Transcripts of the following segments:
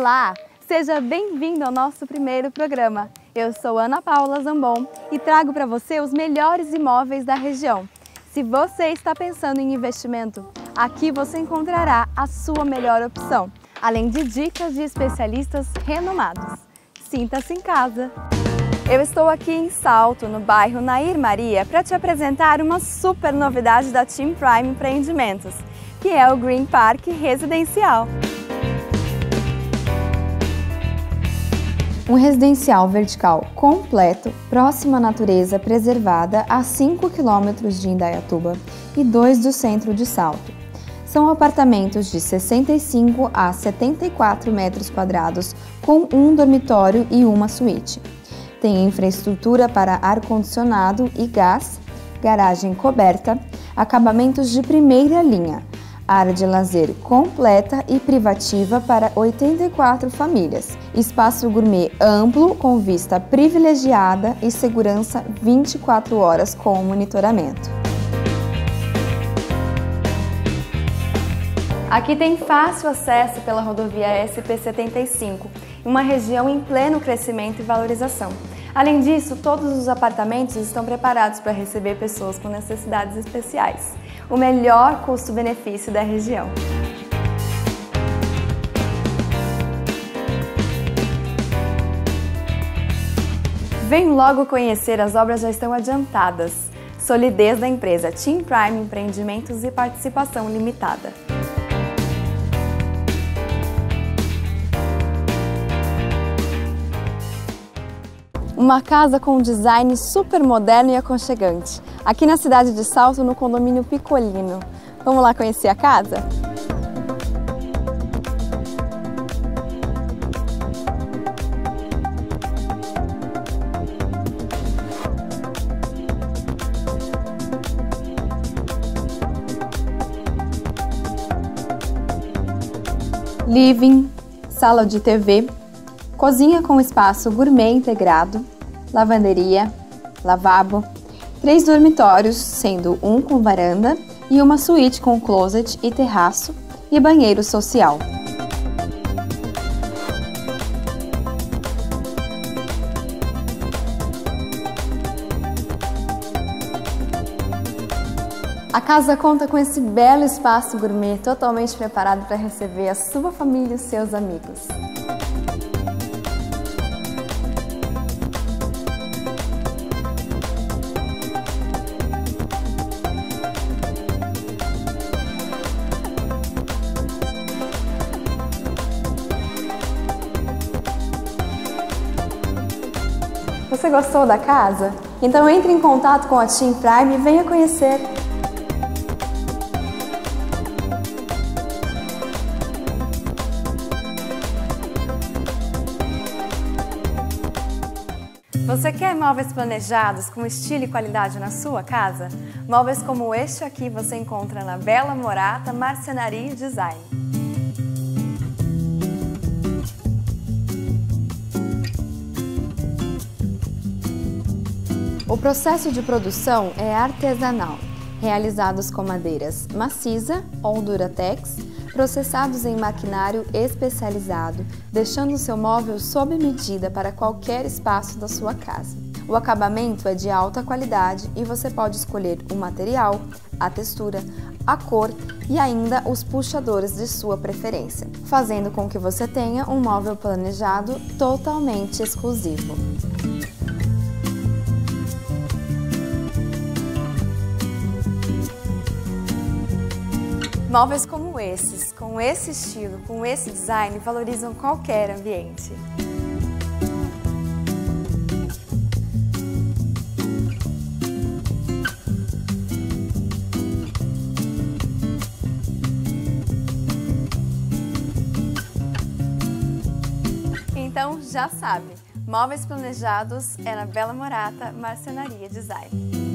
Olá, seja bem-vindo ao nosso primeiro programa. Eu sou Ana Paula Zambon e trago para você os melhores imóveis da região. Se você está pensando em investimento, aqui você encontrará a sua melhor opção, além de dicas de especialistas renomados. Sinta-se em casa! Eu estou aqui em Salto, no bairro Nair Maria, para te apresentar uma super novidade da Team Prime Empreendimentos, que é o Green Park Residencial. Um residencial vertical completo, próximo à natureza, preservada a 5 km de Indaiatuba e 2 do centro de Salto. São apartamentos de 65 a 74 metros quadrados, com um dormitório e uma suíte. Tem infraestrutura para ar-condicionado e gás, garagem coberta, acabamentos de primeira linha, área de lazer completa e privativa para 84 famílias, espaço gourmet amplo com vista privilegiada e segurança 24 horas com monitoramento. Aqui tem fácil acesso pela rodovia SP-75, uma região em pleno crescimento e valorização. Além disso, todos os apartamentos estão preparados para receber pessoas com necessidades especiais. O melhor custo-benefício da região. Vem logo conhecer, as obras já estão adiantadas. Solidez da empresa Team Prime Empreendimentos e participação limitada. Uma casa com um design super moderno e aconchegante, aqui na cidade de Salto, no condomínio Picolino. Vamos lá conhecer a casa? Living, sala de TV, cozinha com espaço gourmet integrado, lavanderia, lavabo, 3 dormitórios, sendo um com varanda e uma suíte com closet e terraço e banheiro social. A casa conta com esse belo espaço gourmet totalmente preparado para receber a sua família e os seus amigos. Você gostou da casa? Então entre em contato com a Team Prime e venha conhecer! Você quer móveis planejados com estilo e qualidade na sua casa? Móveis como este aqui você encontra na Bela Morata Marcenaria Design. O processo de produção é artesanal, realizados com madeiras maciza ou duratex, processados em maquinário especializado, deixando seu móvel sob medida para qualquer espaço da sua casa. O acabamento é de alta qualidade e você pode escolher o material, a textura, a cor e ainda os puxadores de sua preferência, fazendo com que você tenha um móvel planejado totalmente exclusivo. Móveis como esses, com esse estilo, com esse design, valorizam qualquer ambiente. Então já sabe, móveis planejados é na Bela Morata Marcenaria Design.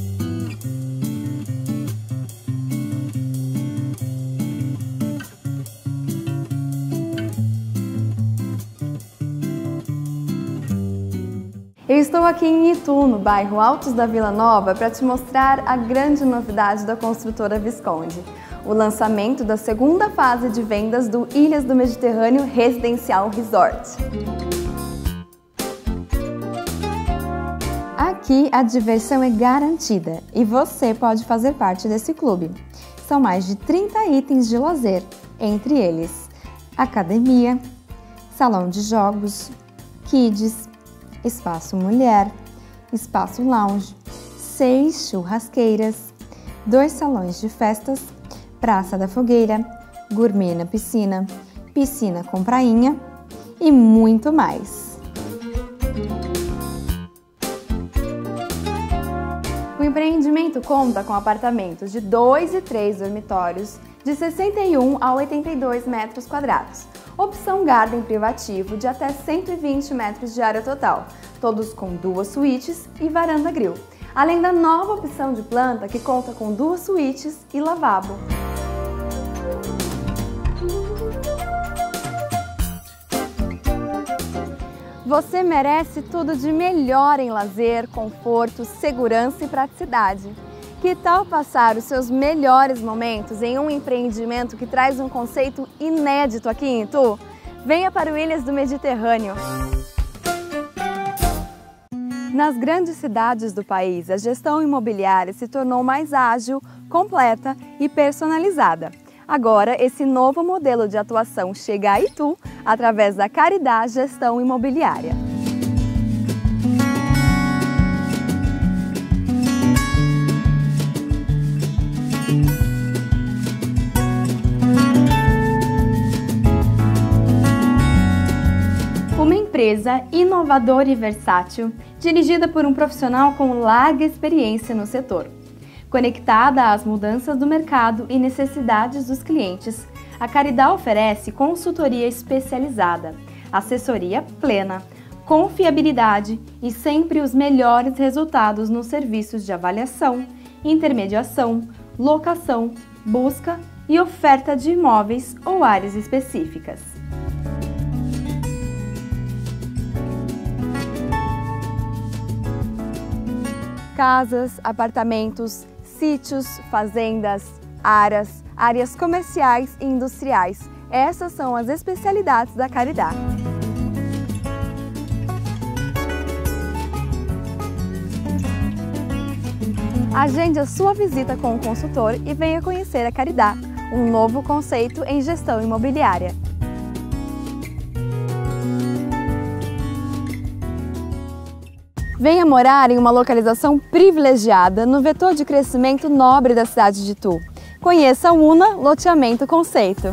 Eu estou aqui em Itu, no bairro Altos da Vila Nova, para te mostrar a grande novidade da construtora Visconde. o lançamento da segunda fase de vendas do Ilhas do Mediterrâneo Residencial Resort. Aqui a diversão é garantida e você pode fazer parte desse clube. São mais de 30 itens de lazer, entre eles academia, salão de jogos, kids, espaço mulher, espaço lounge, 6 churrasqueiras, 2 salões de festas, praça da fogueira, gourmet na piscina, piscina com prainha e muito mais. O empreendimento conta com apartamentos de 2 e 3 dormitórios, de 61 a 82 metros quadrados, opção garden privativo de até 120 metros de área total, todos com 2 suítes e varanda grill, além da nova opção de planta que conta com 2 suítes e lavabo. Você merece tudo de melhor em lazer, conforto, segurança e praticidade. Que tal passar os seus melhores momentos em um empreendimento que traz um conceito inédito aqui em Itu? Venha para o Ilhas do Mediterrâneo. Nas grandes cidades do país, a gestão imobiliária se tornou mais ágil, completa e personalizada. Agora, esse novo modelo de atuação chega a Itu através da Caridá Gestão Imobiliária. Uma empresa inovadora e versátil, dirigida por um profissional com larga experiência no setor. Conectada às mudanças do mercado e necessidades dos clientes, a Caridá oferece consultoria especializada, assessoria plena, confiabilidade e sempre os melhores resultados nos serviços de avaliação, intermediação, locação, busca e oferta de imóveis ou áreas específicas. Casas, apartamentos, sítios, fazendas, áreas comerciais e industriais. Essas são as especialidades da Caridá. Agende a sua visita com o consultor e venha conhecer a Caridá, um novo conceito em gestão imobiliária. Venha morar em uma localização privilegiada no vetor de crescimento nobre da cidade de Itu. Conheça o UNA Loteamento Conceito.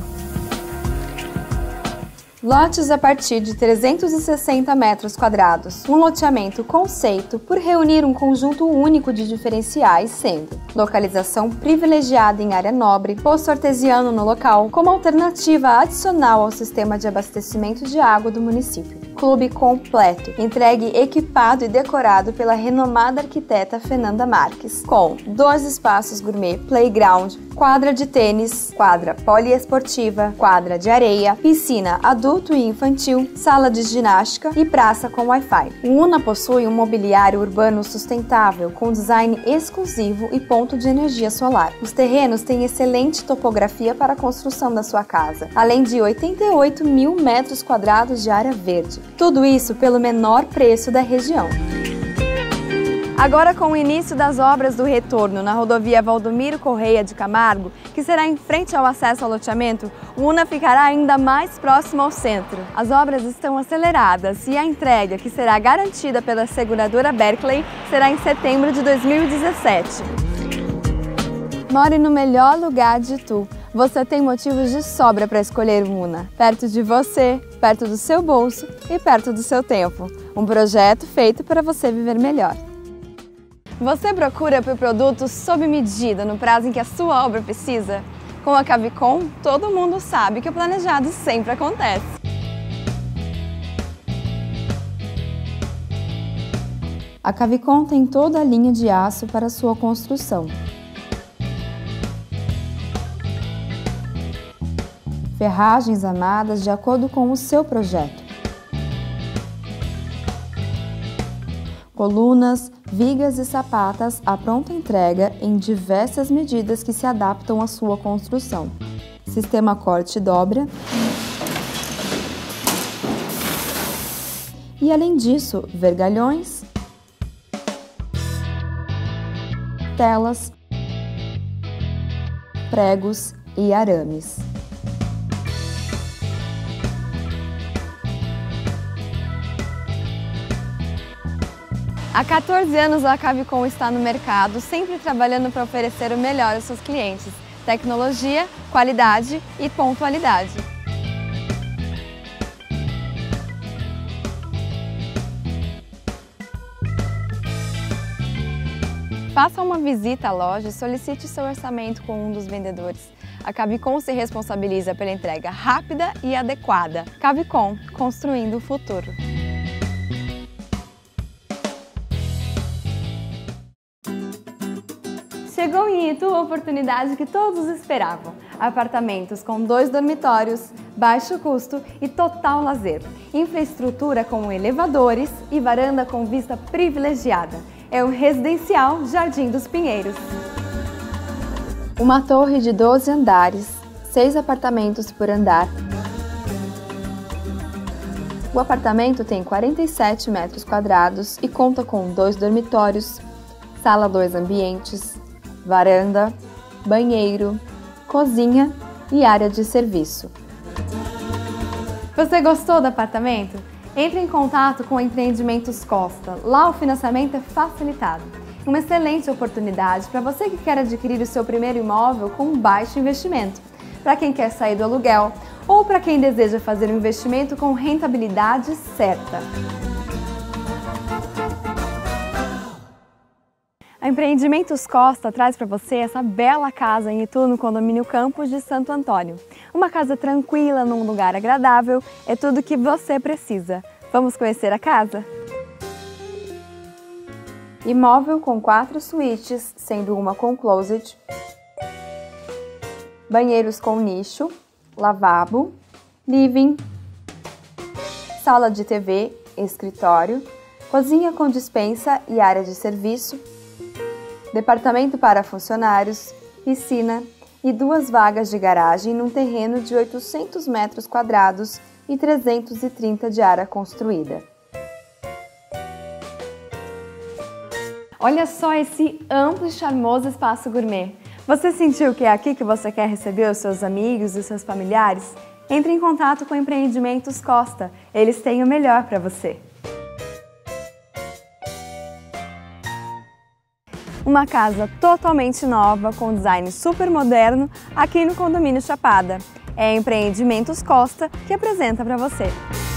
Lotes a partir de 360 metros quadrados. Um loteamento conceito por reunir um conjunto único de diferenciais, sendo localização privilegiada em área nobre, poço artesiano no local, como alternativa adicional ao sistema de abastecimento de água do município. Clube completo, entregue equipado e decorado pela renomada arquiteta Fernanda Marques, com 2 espaços gourmet, playground, quadra de tênis, quadra poliesportiva, quadra de areia, piscina adulto e infantil, sala de ginástica e praça com Wi-Fi. O UNA possui um mobiliário urbano sustentável, com design exclusivo e ponto de energia solar. Os terrenos têm excelente topografia para a construção da sua casa, além de 88 mil metros quadrados de área verde. Tudo isso pelo menor preço da região. Agora, com o início das obras do retorno na rodovia Valdomiro Correia de Camargo, que será em frente ao acesso ao loteamento, o UNA ficará ainda mais próximo ao centro. As obras estão aceleradas e a entrega, que será garantida pela seguradora Berkeley, será em setembro de 2017. More no melhor lugar de Itu. Você tem motivos de sobra para escolher o UNA. Perto de você, perto do seu bolso e perto do seu tempo. Um projeto feito para você viver melhor. Você procura por produtos sob medida no prazo em que a sua obra precisa? Com a Cavicon, todo mundo sabe que o planejado sempre acontece. A Cavicon tem toda a linha de aço para sua construção. Ferragens armadas de acordo com o seu projeto. Colunas, vigas e sapatas à pronta entrega em diversas medidas que se adaptam à sua construção. Sistema corte e dobra. E além disso, vergalhões, telas, pregos e arames. Há 14 anos a Cavicon está no mercado, sempre trabalhando para oferecer o melhor aos seus clientes. Tecnologia, qualidade e pontualidade. Faça uma visita à loja e solicite seu orçamento com um dos vendedores. A Cavicon se responsabiliza pela entrega rápida e adequada. Cavicon, construindo o futuro. Chegou em Itu a oportunidade que todos esperavam. Apartamentos com 2 dormitórios, baixo custo e total lazer. Infraestrutura com elevadores e varanda com vista privilegiada. É o residencial Jardim dos Pinheiros. Uma torre de 12 andares, 6 apartamentos por andar. O apartamento tem 47 metros quadrados e conta com 2 dormitórios, sala 2 ambientes, varanda, banheiro, cozinha e área de serviço. Você gostou do apartamento? Entre em contato com o Empreendimentos Costa. Lá o financiamento é facilitado. Uma excelente oportunidade para você que quer adquirir o seu primeiro imóvel com um baixo investimento, para quem quer sair do aluguel ou para quem deseja fazer um investimento com rentabilidade certa. A Empreendimentos Costa traz para você essa bela casa em Itu, no condomínio Campos de Santo Antônio. Uma casa tranquila, num lugar agradável, é tudo o que você precisa. Vamos conhecer a casa? Imóvel com 4 suítes, sendo uma com closet, banheiros com nicho, lavabo, living, sala de TV, escritório, cozinha com despensa e área de serviço, departamento para funcionários, piscina e 2 vagas de garagem num terreno de 800 metros quadrados e 330 de área construída. Olha só esse amplo e charmoso espaço gourmet. Você sentiu que é aqui que você quer receber os seus amigos e os seus familiares? Entre em contato com Empreendimentos Costa, eles têm o melhor para você. Uma casa totalmente nova, com design super moderno, aqui no condomínio Chapada. É Empreendimentos Costa que apresenta para você.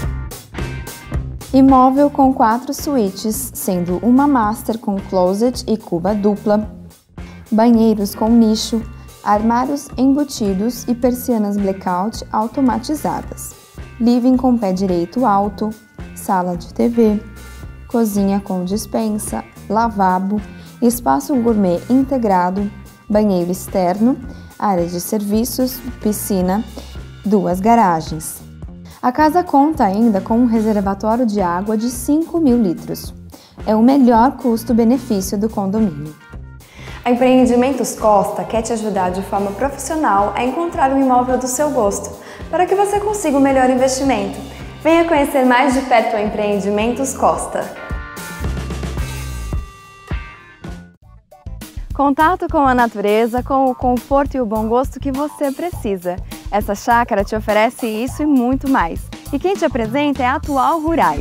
Imóvel com 4 suítes, sendo uma master com closet e cuba dupla, banheiros com nicho, armários embutidos e persianas blackout automatizadas, living com pé direito alto, sala de TV, cozinha com despensa, lavabo, espaço gourmet integrado, banheiro externo, área de serviços, piscina, 2 garagens. A casa conta ainda com um reservatório de água de 5.000 litros. É o melhor custo-benefício do condomínio. A Empreendimentos Costa quer te ajudar de forma profissional a encontrar um imóvel do seu gosto, para que você consiga o melhor investimento. Venha conhecer mais de perto a Empreendimentos Costa. Contato com a natureza, com o conforto e o bom gosto que você precisa. Essa chácara te oferece isso e muito mais. E quem te apresenta é a Atual Rurais.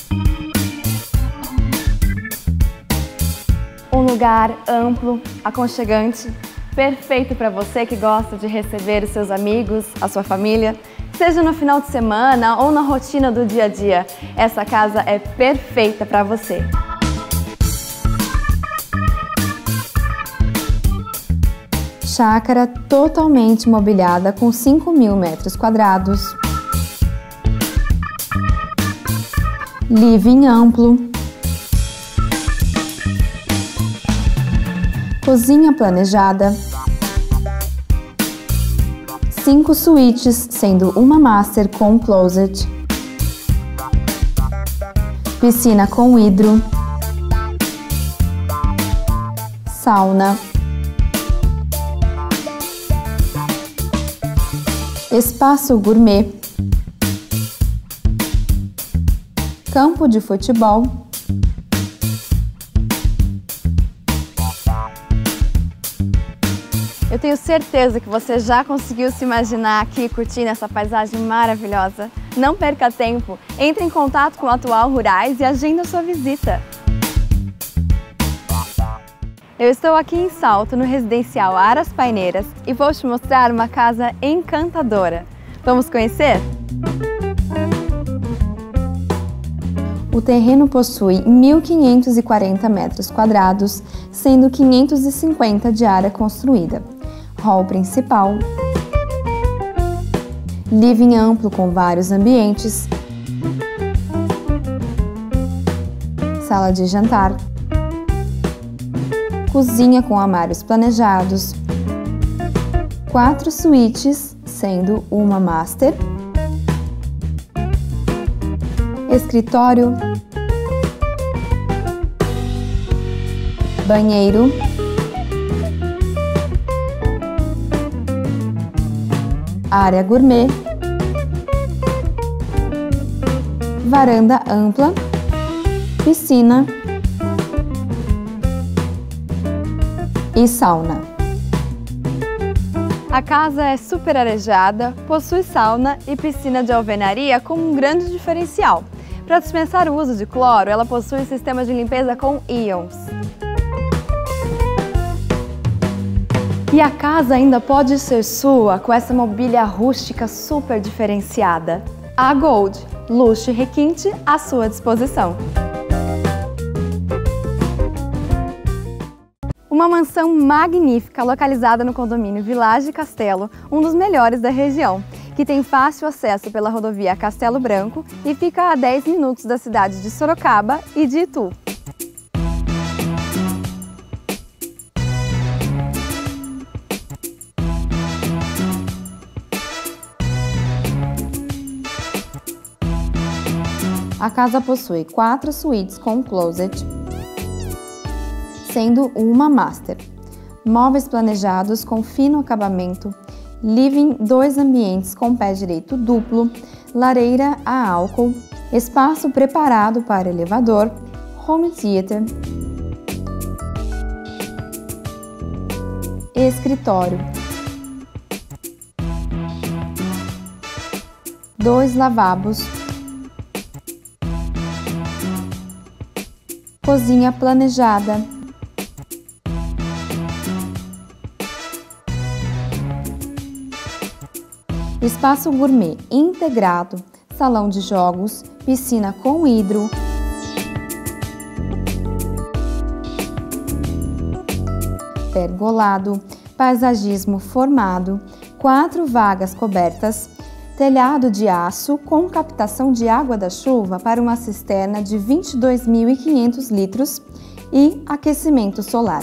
Um lugar amplo, aconchegante, perfeito para você que gosta de receber os seus amigos, a sua família, seja no final de semana ou na rotina do dia a dia. Essa casa é perfeita para você. Chácara totalmente mobiliada com 5.000 metros quadrados, living amplo, cozinha planejada, 5 suítes, sendo uma master com closet, piscina com hidro, sauna, espaço gourmet, campo de futebol, eu tenho certeza que você já conseguiu se imaginar aqui curtindo essa paisagem maravilhosa. Não perca tempo, entre em contato com a Atual Rurais e agenda sua visita. Eu estou aqui em Salto, no residencial Aras Paineiras, e vou te mostrar uma casa encantadora. Vamos conhecer? O terreno possui 1.540 metros quadrados, sendo 550 de área construída. Hall principal, living amplo com vários ambientes, sala de jantar, cozinha com armários planejados, 4 suítes, sendo uma master, escritório, banheiro, área gourmet, varanda ampla, piscina e sauna. A casa é super arejada, possui sauna e piscina de alvenaria com um grande diferencial. Para dispensar o uso de cloro, ela possui sistema de limpeza com íons. E a casa ainda pode ser sua com essa mobília rústica super diferenciada. A Gold, luxo e requinte à sua disposição. Uma mansão magnífica localizada no condomínio Village Castelo, um dos melhores da região, que tem fácil acesso pela rodovia Castelo Branco e fica a 10 minutos da cidade de Sorocaba e de Itu. A casa possui 4 suítes com closet, sendo uma master, móveis planejados com fino acabamento, living 2 ambientes com pé direito duplo, lareira a álcool, espaço preparado para elevador, home theater, escritório, 2 lavabos, cozinha planejada, espaço gourmet integrado, salão de jogos, piscina com hidro, pergolado, paisagismo formado, 4 vagas cobertas, telhado de aço com captação de água da chuva para uma cisterna de 22.500 litros e aquecimento solar.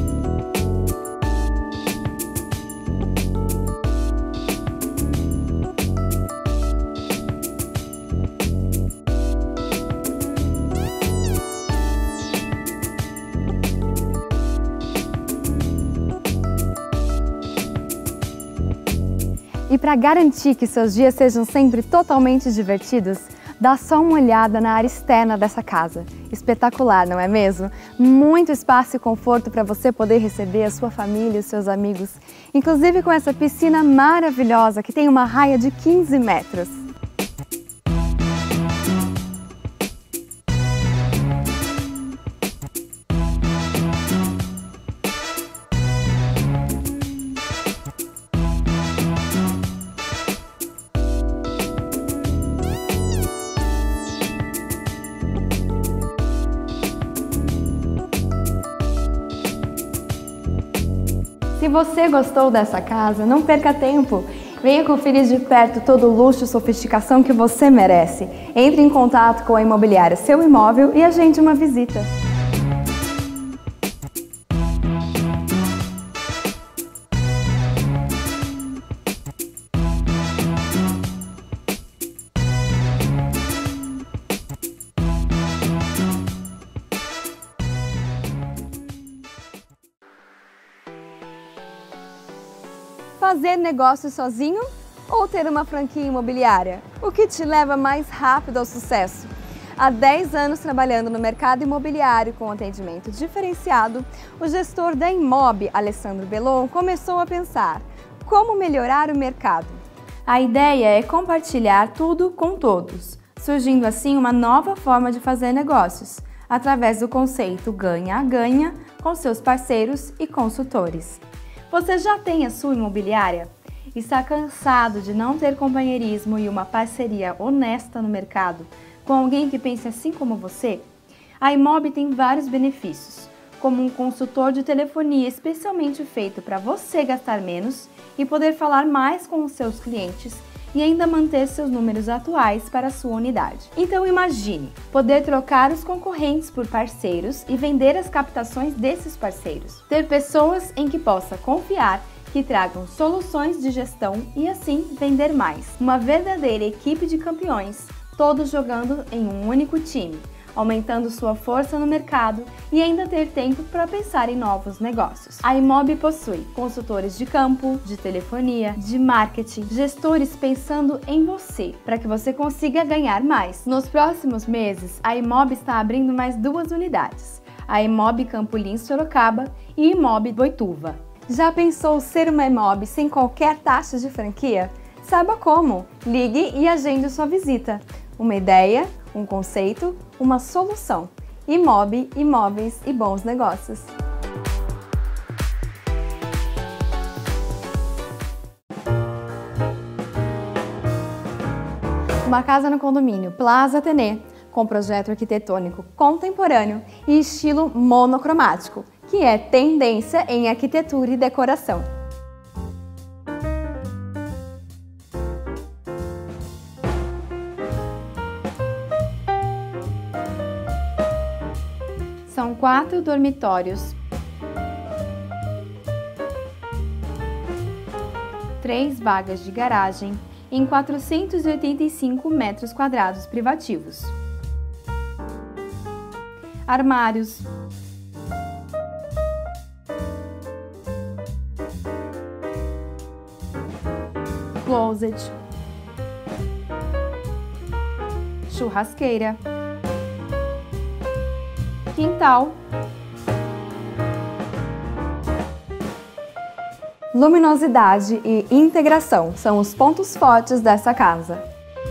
E para garantir que seus dias sejam sempre totalmente divertidos, dá só uma olhada na área externa dessa casa. Espetacular, não é mesmo? Muito espaço e conforto para você poder receber a sua família e os seus amigos. Inclusive com essa piscina maravilhosa que tem uma raia de 15 metros. Se você gostou dessa casa, não perca tempo. Venha conferir de perto todo o luxo e sofisticação que você merece. Entre em contato com a imobiliária Seu Imóvel e agende uma visita. Fazer negócio sozinho ou ter uma franquia imobiliária? O que te leva mais rápido ao sucesso? Há 10 anos trabalhando no mercado imobiliário com atendimento diferenciado, o gestor da Imob, Alessandro Bellon, começou a pensar como melhorar o mercado. A ideia é compartilhar tudo com todos, surgindo assim uma nova forma de fazer negócios, através do conceito ganha-ganha com seus parceiros e consultores. Você já tem a sua imobiliária? Está cansado de não ter companheirismo e uma parceria honesta no mercado com alguém que pense assim como você? A Imob tem vários benefícios, como um consultor de telefonia especialmente feito para você gastar menos e poder falar mais com os seus clientes e ainda manter seus números atuais para a sua unidade. Então imagine, poder trocar os concorrentes por parceiros e vender as captações desses parceiros. Ter pessoas em que possa confiar que tragam soluções de gestão e assim vender mais. Uma verdadeira equipe de campeões, todos jogando em um único time, aumentando sua força no mercado e ainda ter tempo para pensar em novos negócios. A Imob possui consultores de campo, de telefonia, de marketing, gestores pensando em você, para que você consiga ganhar mais. Nos próximos meses, a Imob está abrindo mais 2 unidades, a Imob Campo Lins Sorocaba e Imob Boituva. Já pensou ser uma Imob sem qualquer taxa de franquia? Saiba como! Ligue e agende sua visita. Uma ideia, um conceito, uma solução. Imob, imóveis e bons negócios. Uma casa no condomínio Plaza Athenê, com projeto arquitetônico contemporâneo e estilo monocromático, que é tendência em arquitetura e decoração. São 4 dormitórios, 3 vagas de garagem em 485 metros quadrados privativos. Armários, closet, churrasqueira, quintal, luminosidade e integração são os pontos fortes dessa casa.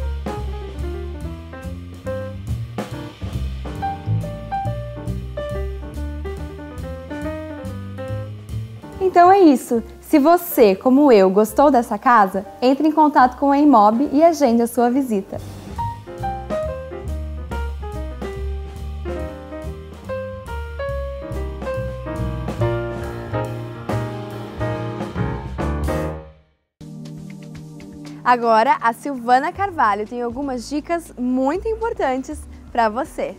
Então é isso! Se você, como eu, gostou dessa casa, entre em contato com a Imob e agende a sua visita. Agora, a Silvana Carvalho tem algumas dicas muito importantes para você.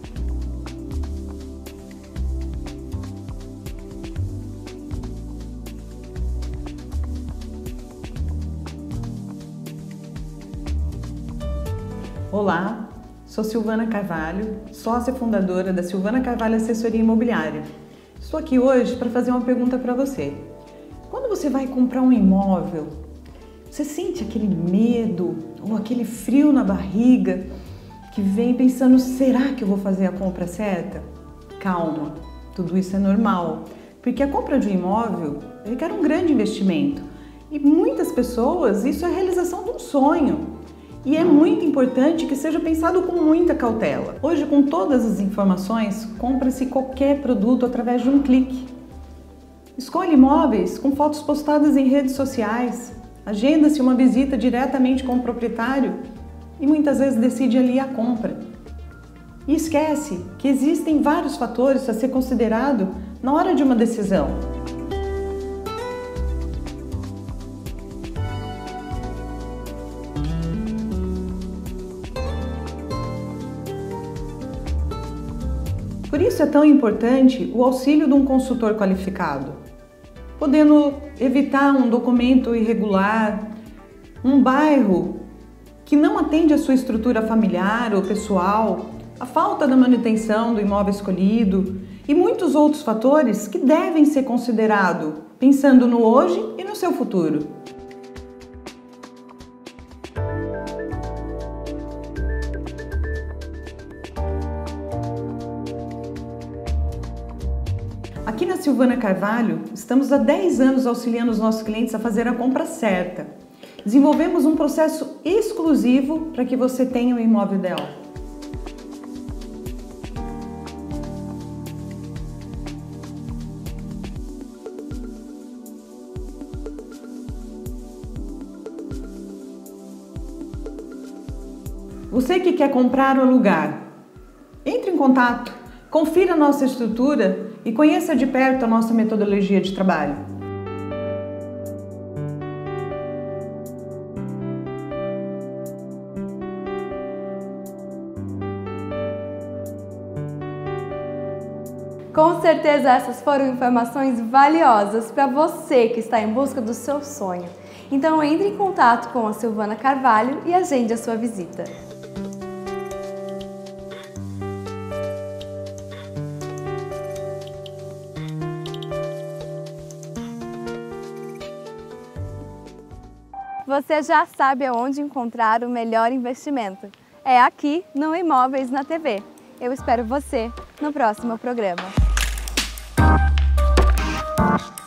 Olá, sou Silvana Carvalho, sócia fundadora da Silvana Carvalho Assessoria Imobiliária. Estou aqui hoje para fazer uma pergunta para você. Quando você vai comprar um imóvel, você sente aquele medo ou aquele frio na barriga que vem pensando, será que eu vou fazer a compra certa? Calma, tudo isso é normal, porque a compra de um imóvel requer um grande investimento e muitas pessoas isso é a realização de um sonho. E é muito importante que seja pensado com muita cautela. Hoje, com todas as informações, compra-se qualquer produto através de um clique. Escolhe imóveis com fotos postadas em redes sociais, agenda-se uma visita diretamente com o proprietário e muitas vezes decide ali a compra. E esquece que existem vários fatores a ser considerado na hora de uma decisão. Por isso é tão importante o auxílio de um consultor qualificado, podendo evitar um documento irregular, um bairro que não atende à sua estrutura familiar ou pessoal, a falta da manutenção do imóvel escolhido e muitos outros fatores que devem ser considerados pensando no hoje e no seu futuro. Silvana Carvalho, estamos há 10 anos auxiliando os nossos clientes a fazer a compra certa. Desenvolvemos um processo exclusivo para que você tenha o imóvel ideal. Você que quer comprar ou alugar, entre em contato, confira a nossa estrutura e conheça de perto a nossa metodologia de trabalho. Com certeza essas foram informações valiosas para você que está em busca do seu sonho. Então entre em contato com a Silvana Carvalho e agende a sua visita. Você já sabe aonde encontrar o melhor investimento. É aqui no Imóveis na TV. Eu espero você no próximo programa.